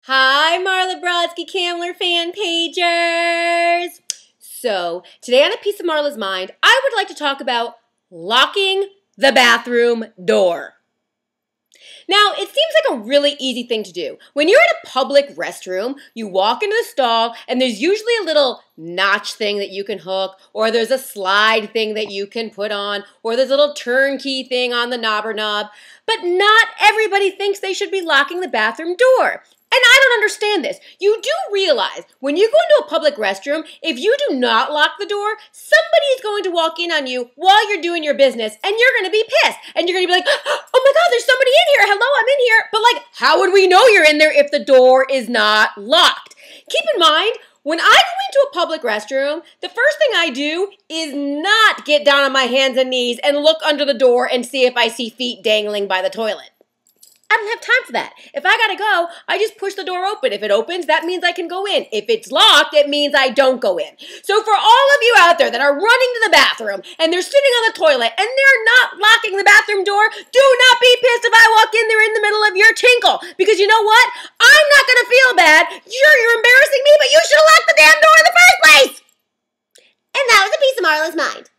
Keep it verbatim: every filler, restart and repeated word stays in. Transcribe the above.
Hi, Marla Brodsky Kamler fan pagers. So, today on A Piece of Marla's Mind, I would like to talk about locking the bathroom door. Now, it seems like a really easy thing to do. When you're in a public restroom, you walk into the stall, and there's usually a little notch thing that you can hook, or there's a slide thing that you can put on, or there's a little turnkey thing on the knobber knob. But not everybody thinks they should be locking the bathroom door. And I don't understand this. You do realize when you go into a public restroom, if you do not lock the door, somebody is going to walk in on you while you're doing your business, and you're going to be pissed. And you're going to be like, oh my God, there's somebody in here. Hello, I'm in here. But like, how would we know you're in there if the door is not locked? Keep in mind, when I go into a public restroom, the first thing I do is not get down on my hands and knees and look under the door and see if I see feet dangling by the toilet. I don't have time for that. If I gotta go, I just push the door open. If it opens, that means I can go in. If it's locked, it means I don't go in. So for all of you out there that are running to the bathroom and they're sitting on the toilet and they're not locking the bathroom door, do not be pissed if I walk in there in the middle of your tinkle. Because you know what? I'm not gonna feel bad. Sure, you're embarrassing me, but you should have locked the damn door in the first place. And that was A Piece of Marla's Mind.